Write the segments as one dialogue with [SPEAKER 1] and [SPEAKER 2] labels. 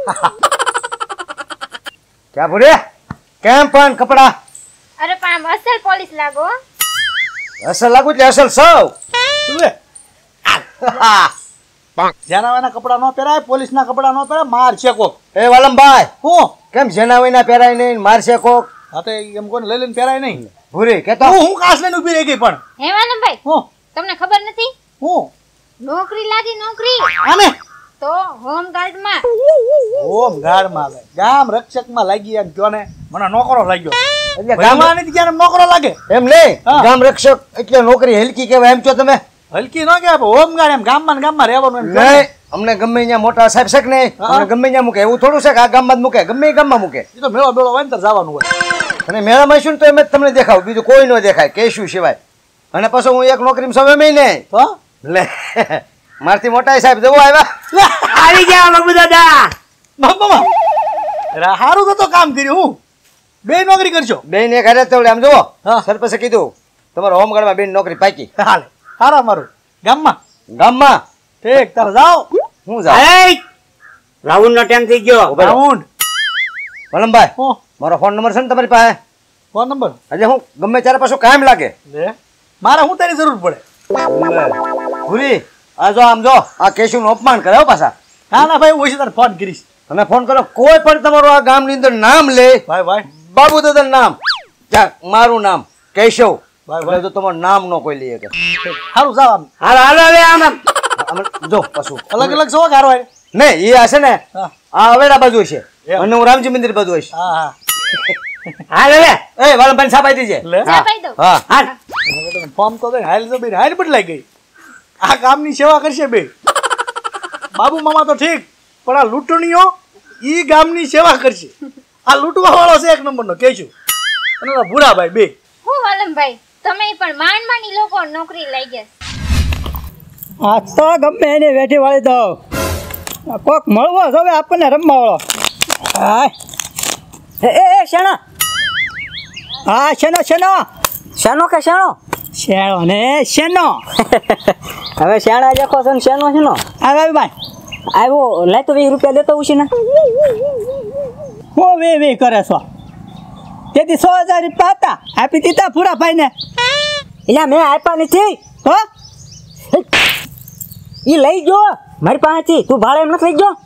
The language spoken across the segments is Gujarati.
[SPEAKER 1] क्या बोले केम पण कपड़ा
[SPEAKER 2] अरे पण આમ અસલ પોલીસ લાગો
[SPEAKER 1] असल लागू એટલે असल સૌ
[SPEAKER 3] તું જેના કપડા નો પહેરાય પોલીસ ના કપડા નો પહેરાય માર છે કોક
[SPEAKER 1] એ વાલમભાઈ
[SPEAKER 3] હું
[SPEAKER 1] કેમ જેનાવીના પહેરાય નહીં મારશે કોક
[SPEAKER 3] હા તો એમ કોને લઈ લઈને પહેરાય નહીં
[SPEAKER 1] ભૂરી કેતો
[SPEAKER 3] હું કાસ લઈને ઊભી રહી ગઈ પણ
[SPEAKER 2] હે વાલમભાઈ
[SPEAKER 3] હું
[SPEAKER 2] તમને ખબર નથી
[SPEAKER 3] હું
[SPEAKER 2] નોકરી લાગી નોકરી
[SPEAKER 3] આને
[SPEAKER 2] તો હોમગાર્ડ માં
[SPEAKER 3] ઓમ ગાડ માં ગામ રક્ષક માં લાગી એમ કયો ને મને નોકરો લાગ્યો
[SPEAKER 1] એટલે
[SPEAKER 3] ગામમાં નથી ત્યારે નોકરો લાગે
[SPEAKER 1] એમ નહીં
[SPEAKER 3] હા.
[SPEAKER 1] ગામ રક્ષક એટલે નોકરી હલકી કહેવાય એમ છો તમે
[SPEAKER 3] હલકી ન કે હોમ ગાડ એમ ગામમાં ને ગામમાં રહેવાનું એમ કયો ને.
[SPEAKER 1] નહીં અમને ગમે ત્યાં મોટા સાહેબ શક નહીં
[SPEAKER 3] હા.
[SPEAKER 1] અમને ગમે ત્યાં મૂકે એવું થોડું છે કે આ ગામમાં જ મૂકે ગમે એ ગામમાં મૂકે
[SPEAKER 3] ઈ તો મેળો મેળો હોય ને તો જવાનું હોય
[SPEAKER 1] અને મેળામાં શું તો એમ જ તમને દેખાવ બીજું કોઈ ન દેખાય કેશું સિવાય અને પછી હું એક નોકરીમાં સમય નહીં
[SPEAKER 3] તો
[SPEAKER 1] લે મારથી મોટા સાહેબ જવો આવ્યા
[SPEAKER 3] આવી ગયા બાબુ દાદા બાપા હારું તો કામ કર્યું હું બે નોકરી કરશો
[SPEAKER 1] બેન એક હારે તવડે આમ જુઓ
[SPEAKER 3] હા.
[SPEAKER 1] સરપંચે કીધું તમારો હોમગાર્ડમાં બેન નોકરી પાકી
[SPEAKER 3] હાલે હારા મારું ગામમાં
[SPEAKER 1] ગામમાં
[SPEAKER 3] ઠીક તારે જાઓ
[SPEAKER 1] હું જાઉં
[SPEAKER 4] રાઉન્ડ નો ટાઈમ થઈ ગયો
[SPEAKER 1] ઉભા રહો.
[SPEAKER 3] રાઉન્ડ
[SPEAKER 1] વલમભાઈ
[SPEAKER 3] હું
[SPEAKER 1] મારો ફોન નંબર છે ને તમારી પાસે
[SPEAKER 3] ફોન નંબર
[SPEAKER 1] એટલે હું ગમે ત્યારે પાછું કાયમ લાગે
[SPEAKER 3] લે મારે હું તારી જરૂર પડે
[SPEAKER 1] ભૂરી આ જો આમ જો આ કેશુનું અપમાન કરે હો પાછા
[SPEAKER 3] ના ના ભાઈ હું છે તારે ફોન કરીશ
[SPEAKER 1] તમે ફોન કરો કોઈ પણ તમારું આ ગામની અંદર નામ લે
[SPEAKER 3] ભાઈ ભાઈ
[SPEAKER 1] બાબુ દાદાનું નામ જા મારું નામ કેશવ
[SPEAKER 3] ભાઈ,
[SPEAKER 1] એટલે તો તમારું નામ નો કોઈ લે કે
[SPEAKER 3] સારું જાવ આમ
[SPEAKER 4] હાલો હાલો હવે આમ આમ.
[SPEAKER 1] જો પાછું
[SPEAKER 3] અલગ અલગ છો ગારો હોય
[SPEAKER 1] નહીં એ હશે ને
[SPEAKER 3] હા
[SPEAKER 1] આ અવેડા બાજુ છે
[SPEAKER 3] એમ.
[SPEAKER 1] અને હું રામજી મંદિર બાજુ હશે
[SPEAKER 3] હા હા
[SPEAKER 4] હાલ હવે
[SPEAKER 1] એ વાલમભાઈ સાહેબ આવી દીજે
[SPEAKER 3] લે
[SPEAKER 2] ચા પાઈ દો
[SPEAKER 1] હા
[SPEAKER 4] હાલ
[SPEAKER 3] ફોર્મ તો દે હાલ તો બે હાલ બદલાઈ ગઈ આ કામની સેવા કરશે બે બાબુ મામા તો ઠીક પણ આ લૂંટણીઓ ઈ ગામની સેવા કરશે આ લૂંટવા વાળો છે એક નંબરનો કહેશું અને ઓલા ભૂરાભાઈ બે
[SPEAKER 2] હું વાલમભાઈ તમે પણ માંડ માંડી લોકો નોકરી લઈ ગયા
[SPEAKER 5] આ તો ગમે એને વેઠી વાળી દો કોક મળવો જ હવે આપણને રમવા વાળો હાય
[SPEAKER 4] એ શેણો
[SPEAKER 5] હા શેનો શેનો
[SPEAKER 4] શેનો કે શેણો
[SPEAKER 5] શેણો ને શેનો
[SPEAKER 4] હવે શેણા દેખો છો ને શેનો શેનો
[SPEAKER 5] આવે ભાઈ
[SPEAKER 4] આવ્યો લાય તો 20 રૂપિયા દેતો ઉછી ને
[SPEAKER 5] હું વે કરે છો તેથી 100,000 રૂપિયા હતા આપી દીધા પૂરા ભાઈને
[SPEAKER 4] એટલે મેં આપ્યા નથી
[SPEAKER 5] હો
[SPEAKER 4] ઈ લઈ ગયો મારી પાસેથી તું ભાડે એમ નથી લઈ ગયો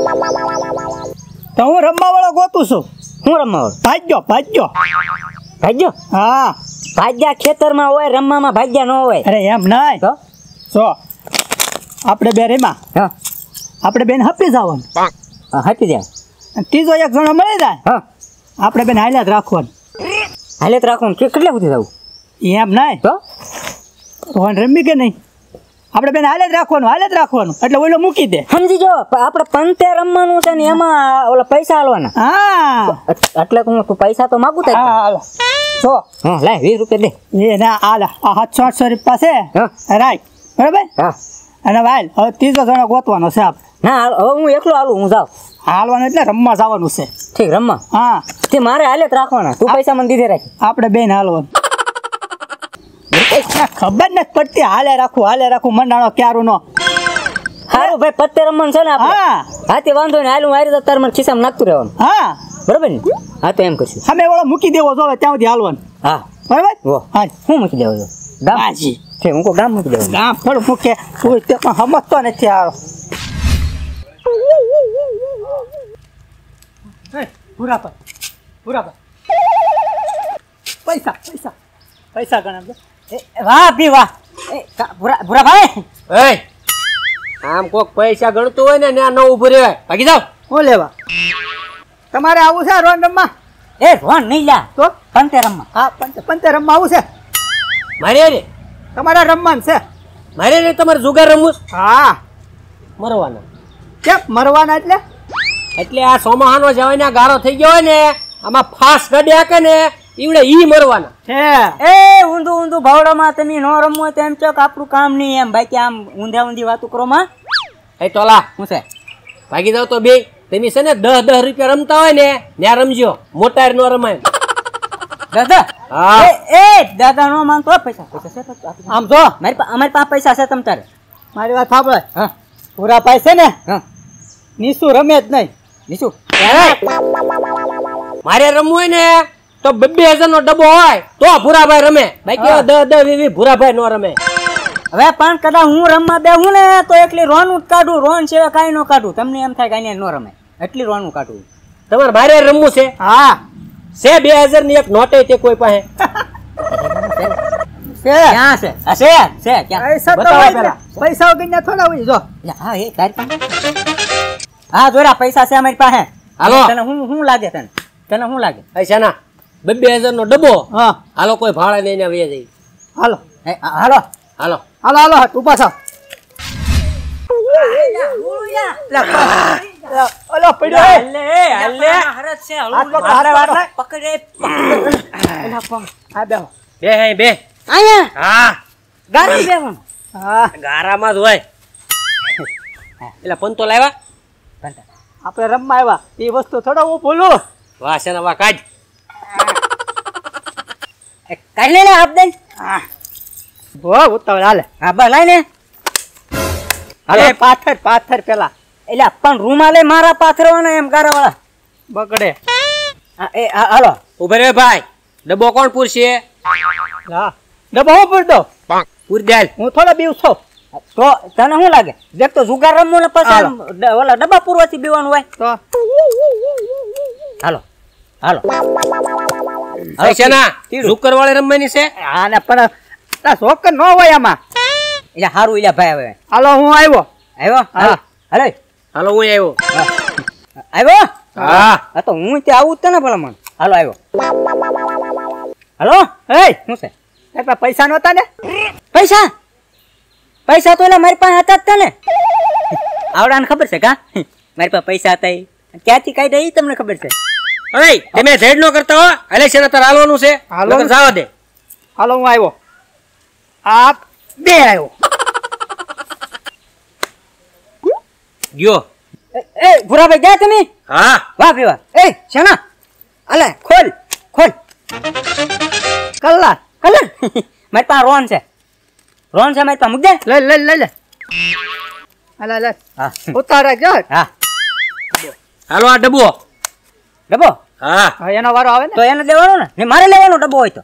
[SPEAKER 5] તો હું રમવા વાળો ગોતું છું
[SPEAKER 4] હું રમવા
[SPEAKER 5] ભાગ્યો ભાગ્યો
[SPEAKER 4] ભાગ્યો
[SPEAKER 5] હા
[SPEAKER 4] ભાગ્યા ખેતરમાં હોય રમવામાં ભાગ્યા ન હોય
[SPEAKER 5] અરે એમ નહીં
[SPEAKER 4] તો
[SPEAKER 5] જો આપણે બે રેમાં
[SPEAKER 4] હા
[SPEAKER 5] આપણે બેન હપી જવાનું
[SPEAKER 4] હટી જાય
[SPEAKER 5] અને ત્રીજો એક જણો મળી જાય
[SPEAKER 4] હા
[SPEAKER 5] આપણે બેન હાલ્યા જ રાખવાનું
[SPEAKER 4] હાલે તો રાખું કેટલે સુધી જવું
[SPEAKER 5] એમ નહીં
[SPEAKER 4] તો
[SPEAKER 5] ફોન રમી કે નહીં આપણે બેન હાલે જ રાખવાનું એટલે ઓલો મૂકી દે
[SPEAKER 4] સમજી જો આપણે પંતે રમવાનું છે ને એમાં ઓલા પૈસા આલવાના
[SPEAKER 5] હા
[SPEAKER 4] એટલે તું પૈસા તો માગું થાય
[SPEAKER 5] હા હાલો જો
[SPEAKER 4] હા લાય 20 રૂપિયા દે
[SPEAKER 5] એ ના આલા આ 700-800 રૂપિયા
[SPEAKER 4] હા.
[SPEAKER 5] છે રાઈટ બરાબર
[SPEAKER 4] હા
[SPEAKER 5] અને વાલ હવે ત્રીજો જણો ગોતવાનો છે આપણે
[SPEAKER 4] ના હવે હું એકલો હાલું હું જાઉં
[SPEAKER 5] હાલવાનું એટલે રમવા જવાનું છે
[SPEAKER 4] ઠીક રમવા
[SPEAKER 5] હા
[SPEAKER 4] તે મારે હાલે જ રાખવાના તું પૈસા મને દીધે રાખ
[SPEAKER 5] આપણે બેન હાલવાનું ખબર નથી પડતી હાલે રાખું મંડાણો ક્યારું નો
[SPEAKER 4] સારું ભાઈ પત્તે રમવાનું છે ને આપણે
[SPEAKER 5] હા
[SPEAKER 4] હા તે વાંધો નહીં હાલું મારી તો તાર મને ખિસ્સામાં નાખતું રહેવાનું
[SPEAKER 5] હા
[SPEAKER 4] બરોબર ને હા તો એમ કરશું
[SPEAKER 5] સામે વાળો મૂકી દેવો જોવે ત્યાં સુધી હાલવાનું
[SPEAKER 4] હા
[SPEAKER 5] બરાબર
[SPEAKER 4] વો
[SPEAKER 5] હા
[SPEAKER 4] હું મૂકી દેવો છો ગામ
[SPEAKER 5] હાજી
[SPEAKER 4] ઠીક હું કહું ગામ મૂકી દેવું
[SPEAKER 5] ગામ થોડું મૂકે તું તે પણ સમજતો નથી હારો પૂરા પૈસા ગણા
[SPEAKER 4] વાહ ભી વાહ ભૂરા ભાઈ
[SPEAKER 1] એ આમ કોક પૈસા ગણતું હોય ને ત્યાં ન ઊભું રહેવાય ભાગી જાવ
[SPEAKER 5] હું લેવા તમારે આવું છે રોન રમવા
[SPEAKER 4] એ રોન નહીં લ્યા
[SPEAKER 5] તો
[SPEAKER 4] પંતે રમવા
[SPEAKER 5] હા પંતે રમવા આવું છે
[SPEAKER 1] મારે રે
[SPEAKER 5] તમારે રમવાનું છે
[SPEAKER 1] મારે રે તમારે જુગાર રમવું
[SPEAKER 5] હા
[SPEAKER 1] મરવાના
[SPEAKER 5] કેમ મરવાના એટલે
[SPEAKER 1] એટલે આ સોમાહાનો જવાના ગારો થઈ ગયો હોય ને આમાં ફાસ ગડ્યા કે ને ઈવડે ઈ મરવાના
[SPEAKER 5] હે
[SPEAKER 4] એ ઊંધું ભાવડામાં તમે નો રમવો તો એમ છો કે આપણું કામ નહીં એમ બાકી આમ ઊંધી વાતું કરો માં
[SPEAKER 1] એ તોલા
[SPEAKER 4] શું છે
[SPEAKER 1] ભાગી જાવ તો બે તમે છે ને 10 રૂપિયા રમતા હોય ને ત્યાં રમજો મોટાર નો રમાય
[SPEAKER 4] દાદા
[SPEAKER 1] હા.
[SPEAKER 4] એ દાદા નો માંગતો પૈસા છે તો આપી દો.
[SPEAKER 5] આમ જો
[SPEAKER 4] અમારી પાસે પૈસા છે તમ તારે
[SPEAKER 5] મારી વાત સાંભળ
[SPEAKER 4] હા
[SPEAKER 5] પૂરા પાય છે ને
[SPEAKER 4] હા
[SPEAKER 5] નીસુ રમે જ નહીં
[SPEAKER 4] નીચું
[SPEAKER 1] મારે રમવું હોય ને તો 2000 નો ડબ્બો હોય તો ભૂરાભાઈ રમે, બાકી 10-20 ભૂરાભાઈ નો રમે.
[SPEAKER 4] હવે પણ કદાચ હું રમવા બેહું ને તો એકલી રોનું જ કાઢું, રોન સિવાય કાંઈ ન કાઢું. તમને એમ થાય કાંઈ ન રમે, એટલી રોનું કાઢું.
[SPEAKER 1] તમારે મારે રમવું છે?
[SPEAKER 4] હા
[SPEAKER 1] છે 2000 ની એક નોટે તે કોઈ પાસે?
[SPEAKER 4] ક્યાં છે? છે ક્યાં?
[SPEAKER 5] પૈસા તો
[SPEAKER 1] બતાવો
[SPEAKER 5] હોય ને.
[SPEAKER 1] પેલા.
[SPEAKER 5] પૈસા વગર થોડા હોય જો.
[SPEAKER 4] હા એ તારી પાસે? હા જોરા પૈસા છે અમારી પાસે.
[SPEAKER 1] હાલો.
[SPEAKER 4] તને હું લાગે તને શું લાગે?
[SPEAKER 1] પૈસા ના 2000 નો ડબ્બો.
[SPEAKER 5] હા
[SPEAKER 1] હાલો કોઈ ભાડા લઈને વહી જાય.
[SPEAKER 5] હાલો
[SPEAKER 4] હાલો
[SPEAKER 1] હાલો
[SPEAKER 5] હાલો હાલો તું પાછા ઓલો પડ્યો હે.
[SPEAKER 4] પકડે
[SPEAKER 5] હા બેહો.
[SPEAKER 1] બે હે બે.
[SPEAKER 4] અહીંયા
[SPEAKER 1] હા
[SPEAKER 4] ગાડી બેવાનું.
[SPEAKER 5] હા
[SPEAKER 1] ગારામાં જ હોય. એટલે પંતો લાવ્યા?
[SPEAKER 5] આપણે રમવા આવ્યા એ વસ્તુ થોડા હું ભૂલું.
[SPEAKER 1] વાહ છે ને વાહ કાઢ.
[SPEAKER 4] કાઢી લે આપ દે.
[SPEAKER 5] બહુ ઉતાવળ હાલે.
[SPEAKER 4] હા બસ લાઈ ને.
[SPEAKER 5] હાલો પાથર પેલા
[SPEAKER 4] એટલે પણ રૂમાલે મારા પાથરવાના એમ ગારાવાળા
[SPEAKER 5] બગડે.
[SPEAKER 4] હાલો.
[SPEAKER 1] ઉભે રે ભાઈ, ડબ્બો કોણ પૂરશે?
[SPEAKER 5] હા ડબ્બો હું પૂરી દઉં.
[SPEAKER 1] પૂરી દેલ.
[SPEAKER 5] હું થોડો બીવ છું.
[SPEAKER 4] તો તને શું લાગે? દેખ તો જુગાર રમવું ને પછી
[SPEAKER 5] હાલો.
[SPEAKER 4] ઓલા ડબ્બા પૂરવાથી બીવાનું હોય.
[SPEAKER 5] તો
[SPEAKER 4] હાલો હાલો
[SPEAKER 1] પૈસા ના
[SPEAKER 4] તીડું.
[SPEAKER 1] ઝુકર વાળે રમવાની છે?
[SPEAKER 5] હા ને પણ છોકર ન હોય આમાં.
[SPEAKER 4] એટલે હારું એટલે ભાઈ હવે
[SPEAKER 5] હાલો હું આવ્યો.
[SPEAKER 4] આવ્યો
[SPEAKER 5] હા.
[SPEAKER 4] હાલે
[SPEAKER 1] હાલો હું આવ્યો.
[SPEAKER 4] આવ્યો.
[SPEAKER 1] હા
[SPEAKER 4] હા તો હું ત્યાં આવું જ તને ભલા મને. હાલો આવ્યો. હાલો
[SPEAKER 5] એ
[SPEAKER 4] શું છે?
[SPEAKER 5] એટલે પૈસા નહોતા ને?
[SPEAKER 4] પૈસા તો એટલે મારી પાસે હતા જ તને આવડાને ખબર છે કા મારી પાસે પૈસા હતા એ ક્યાંથી કાઢ્યા એ તમને ખબર છે?
[SPEAKER 1] અરે તમે ઝેડ નો કરતા હો. ઇલેક્શન અત્યારે હાલવાનું છે.
[SPEAKER 5] હાલો.
[SPEAKER 1] લગન જવા દે.
[SPEAKER 5] હાલો હું આવ્યો. આ બે આવ્યો.
[SPEAKER 1] ગયો.
[SPEAKER 4] એ ભૂરાભાઈ ગયા તમે?
[SPEAKER 1] હા
[SPEAKER 4] વાહ ભાઈ વાહ. એ શેના અલે ખોલ
[SPEAKER 5] કલાક
[SPEAKER 4] કલર મારી પાસે રોન છે મારી પાસે મૂક દે.
[SPEAKER 5] લઈ લે હાલા લે
[SPEAKER 4] હા
[SPEAKER 5] ઉતારે જો.
[SPEAKER 4] હા
[SPEAKER 1] હાલો આ ડબ્બો.
[SPEAKER 4] ડબ્બો
[SPEAKER 1] હા
[SPEAKER 5] હવે એનો વારો આવે ને.
[SPEAKER 4] તો એને લેવાનો ને મારે લેવાનો ડબ્બો હોય તો.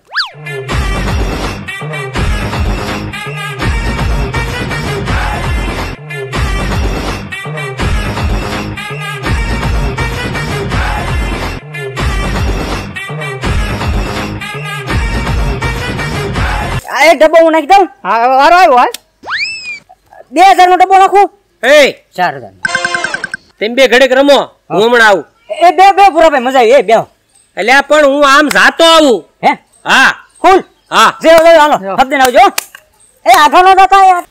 [SPEAKER 4] આ એક ડબ્બો હું નાખી દઉં.
[SPEAKER 5] હા હવે વારો આવ્યો હાલ.
[SPEAKER 4] 2000 નો ડબ્બો નાખું.
[SPEAKER 1] એ
[SPEAKER 4] 4000.
[SPEAKER 1] તેમ બે ઘડીક રમો. હું હમણાં આવું.
[SPEAKER 4] એ બે ભૂરાભાઈ મજા આવી. એ બે
[SPEAKER 1] એટલે આ પણ હું આમ જાતો આવું.
[SPEAKER 4] હે
[SPEAKER 1] હા
[SPEAKER 4] ખોલ
[SPEAKER 1] હા
[SPEAKER 4] જે હાલો
[SPEAKER 5] જો.
[SPEAKER 4] હબ દેન આવજો. એ આગળ નો જતા યાર.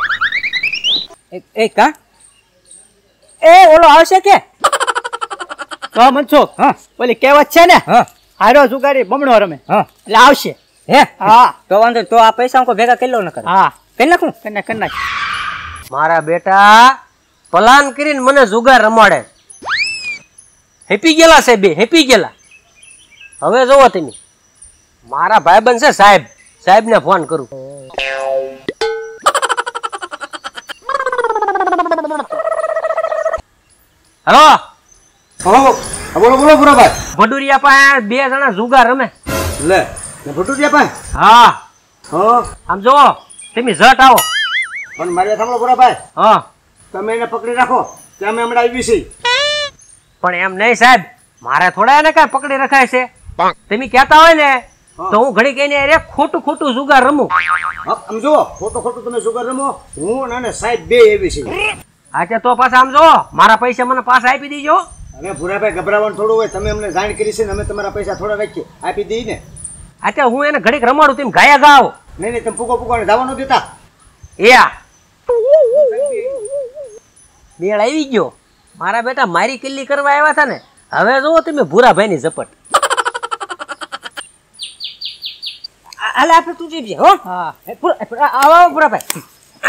[SPEAKER 4] એ કા એ ઓલો આવશે કે?
[SPEAKER 5] તો મનસુખ
[SPEAKER 4] હા
[SPEAKER 5] ઓલી કહેવત છે ને,
[SPEAKER 4] હા
[SPEAKER 5] હારો જુગારી બમણો રમે.
[SPEAKER 4] હા
[SPEAKER 5] એટલે આવશે.
[SPEAKER 4] હે
[SPEAKER 5] હા
[SPEAKER 4] તો વાંધો નહીં. તો આ પૈસા હું ભેગા કરી લઉં ન કરે
[SPEAKER 5] હા
[SPEAKER 4] કરી નાખું.
[SPEAKER 5] કન્યા કન્યા
[SPEAKER 1] મારા બેટા પ્લાન કરીને મને જુગાર રમાડે. હેપી ગયેલા છે બે, હેપી ગયેલા. હવે જોવો તમે, મારા ભાઈબંધ છે સાહેબ ને ફોન કરું. હલો
[SPEAKER 3] બોલો ભૂરાભાઈ.
[SPEAKER 1] ભડુરિયા પાસે 2 જણા જુગાર રમે.
[SPEAKER 3] લે ભટુરિયા પાસે.
[SPEAKER 1] હા
[SPEAKER 3] હા
[SPEAKER 1] આમ જોવો તમે ઝટ આવો.
[SPEAKER 3] પણ મારે સાંભળો ભૂરાભાઈ,
[SPEAKER 1] હા
[SPEAKER 3] તમે એને પકડી રાખો કે અમે હમણાં આવી છીએ.
[SPEAKER 1] પણ એમ નહીં સાહેબ, મારે થોડા એને કઈ પકડી રખાય છે. તમે કહેતા હોય ને તો હું ઘડી કહીને અરે ખોટું જુગાર રમું.
[SPEAKER 3] આમ જુઓ, ખોટું તમે સુગર રમો, હું અને સાહેબ બે એવી છે.
[SPEAKER 1] આજે તો પાછા આમ જો મારા પૈસા મને પાછા આપી દીજો.
[SPEAKER 3] અરે ભૂરાભાઈ ગભરાવાનું થોડું હોય, તમે અમને જાણ કરી છે ને અમે તમારા પૈસા થોડા રાખીએ આપી દઈએ ને.
[SPEAKER 1] આજે હું એને ઘડીક રમાડું તેમ ગાયા ગાવ.
[SPEAKER 3] નહીં તમે પૂકો જવા ન દેતા.
[SPEAKER 1] યા મેળ આવી ગયો. મારા બેટા મારી કિલ્લી કરવા આવ્યા હતા ને, હવે જોવો તમે ભૂરાભાઈ ની ઝપટ.
[SPEAKER 4] હાલે આપણે તું જીવજે હો.
[SPEAKER 5] હા
[SPEAKER 4] આવો ભૂરાભાઈ.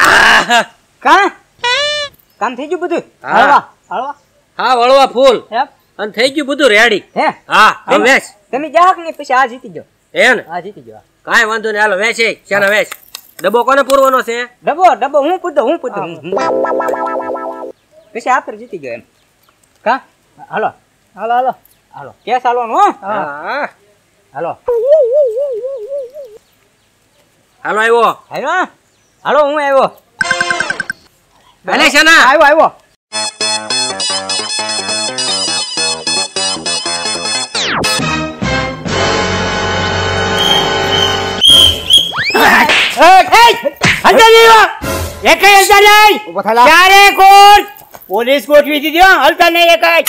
[SPEAKER 4] કામ થઈ ગયું બધું?
[SPEAKER 5] હળવા હળવા
[SPEAKER 1] હા વળવા ફૂલ
[SPEAKER 5] એમ
[SPEAKER 1] અને થઈ ગયું બધું રેડી.
[SPEAKER 4] હે
[SPEAKER 1] હા હવે વેચ
[SPEAKER 4] તમે જાક ને પછી આ જીતી જાઓ.
[SPEAKER 1] હે ને
[SPEAKER 4] આ જીતી જાઓ.
[SPEAKER 1] કાંઈ વાંધો નહીં. હાલો વેચ શાના વેચ. ડબ્બો કોને પૂરવાનો છે?
[SPEAKER 4] ડબ્બો હું પૂછતો પછી આપણે જીતી ગયો એમ. કા
[SPEAKER 5] હાલો હાલો હાલો હાલો કેસ હાલવાનું હો
[SPEAKER 1] હા
[SPEAKER 5] હાલો
[SPEAKER 1] હાલો આવ્યો
[SPEAKER 5] હાલો હાલો હું આવ્યો
[SPEAKER 1] ભલે છે ના
[SPEAKER 5] આવ્યો
[SPEAKER 4] પોલીસ ગોઠવી દીધી હલતા નહીં એકાય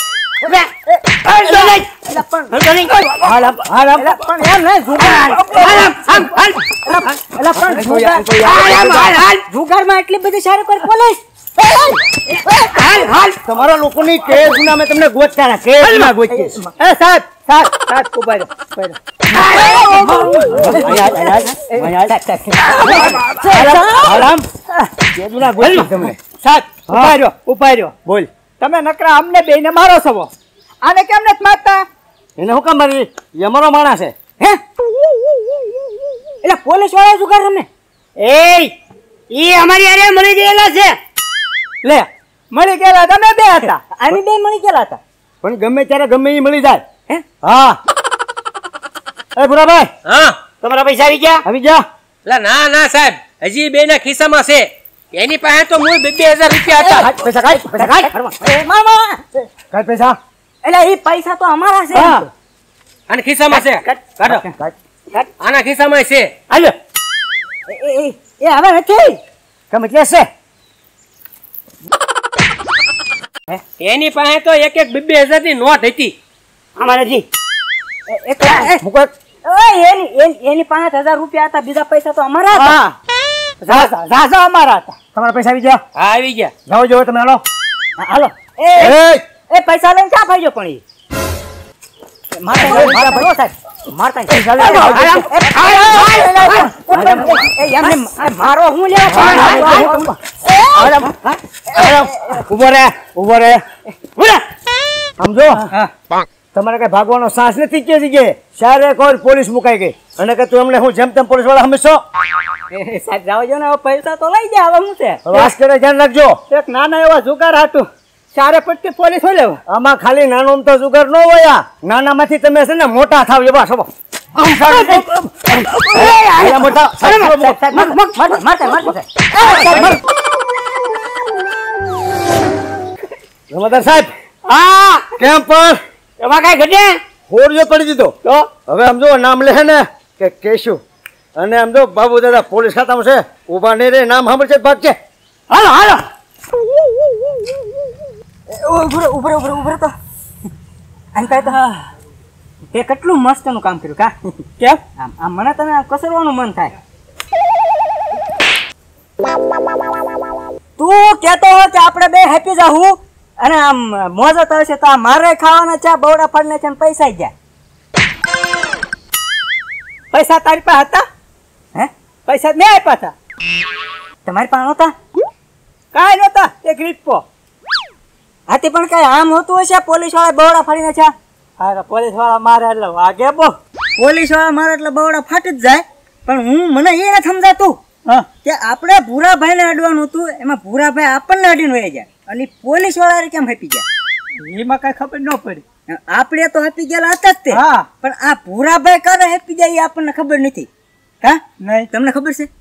[SPEAKER 5] જુગારમાં એટલી બધી સારી કરી પોલીસ તમારા લોકોની કેસ ગુના મેં તમને ગોતતા કેસ ના ગોતી સાહેબ સાહેબ સાહેબ ઉભા રહ્યો ઉભા રહ્યો બોલ તમે નકરા અમને બે ને મારો છો આને કેમ નથી મારતા એને હું કામ મારી અમારો માણસ છે હે એટલે પોલીસ વાળા જુગાર રમે
[SPEAKER 4] ઈ અમારી અરે મળી ગયેલા છે
[SPEAKER 5] લે મળી ગયેલા તમે બે હતા આની બે મળી ગયેલા હતા પણ ગમે ત્યારે ગમે એ મળી જાય હે હા એ ભુરાભાઈ
[SPEAKER 1] હા
[SPEAKER 4] તમારા પૈસા આવી ગયા
[SPEAKER 5] આવી જા
[SPEAKER 1] એટલે ના ના સાહેબ હજી બે ના ખિસ્સામાં છે એની પાસે તો મૂળ 2000 રૂપિયા હતા
[SPEAKER 5] પૈસા કાઢ મામા કાઢ પૈસા એટલે એ પૈસા તો અમારા છે
[SPEAKER 1] અને ખિસ્સામાં છે કાઢો આના ખિસ્સામાં છે
[SPEAKER 5] હાલો એ હવે નથી કેમ એટલે છે
[SPEAKER 1] એની પાસે તો એક 2000 ની નોટ હતી
[SPEAKER 4] અમારે જી
[SPEAKER 5] એની 5000 રૂપિયા હતા બીજા પૈસા તો અમારા હતા અમારા હતા તમારા પૈસા આવી ગયા
[SPEAKER 1] હા આવી ગયા
[SPEAKER 5] જાઓ જો તમે હાલો હાલો એ પૈસા લઈને ક્યાં ભાઈજો પણ મારો હું ઉભો રે સમજો તમારે કઈ ભાગવાનો સાહસ નથી કે જગ્યાએ સારે કોઈ પોલીસ મુકાઈ ગઈ અને કે તું એમને હું જેમ તેમ પોલીસ વાળા હંમેશો સાહેબ જાવ જો ને હવે પૈસા તો લઈ જાય હવે હું છે વાસ કરે ધ્યાન રાખજો એક નાના એવા જુગાર હાટું ચારે પટ્ટી પોલીસ હોય લેવા આમાં ખાલી નાનો તો જુગાર ન હોય નાના માંથી તમે છે ને મોટા થાવ એવા છો સાહેબ
[SPEAKER 4] હા
[SPEAKER 5] કેમ પર
[SPEAKER 4] એમાં કઈ ઘટે
[SPEAKER 5] હોરિયો પડી દીધો તો હવે સમજો નામ લે ને કે કેશુ અને સમજો બાબુ દાદા પોલીસ ખાતામાં છે ઉભા નહીં રે નામ સાંભળશે ભાગ છે
[SPEAKER 4] હાલો હાલો
[SPEAKER 5] ઉભરે તો આમ કહે તો તે કેટલું મસ્ત નું કામ કર્યું કા કેમ આમ મને તને કસરવાનું મન થાય તું કહેતો હોય કે આપણે બે હેપી જાહું અને આમ મોજો તો છે તો આ મારે ખાવાના છે બવડા ફળને છે ને પૈસા ગયા પૈસા તારી પાસે હતા હે પૈસા મેં આપ્યા હતા તમારી પાસે નહોતા કાંઈ નહોતા એક રીતપો હાથી પણ કઈ આમ હોતું હશે પોલીસ વાળા બવડા ફાડીને છે હા પોલીસ વાળા મારે એટલે વાગે બો પોલીસ વાળા મારે એટલે બવડા ફાટી જ જાય પણ હું મને એ નથી સમજાતું કે આપણે ભૂરાભાઈને અડવાનું હતું એમાં ભૂરાભાઈ આપણને અડીને વહી જાય અને પોલીસ વાળા કેમ આપી ગયા એમાં કઈ ખબર ન પડી આપણે તો આપી ગયેલા હતા જ તે પણ આ ભૂરાભાઈ કરે આપી જાય એ આપણને ખબર નથી હા નહીં તમને ખબર છે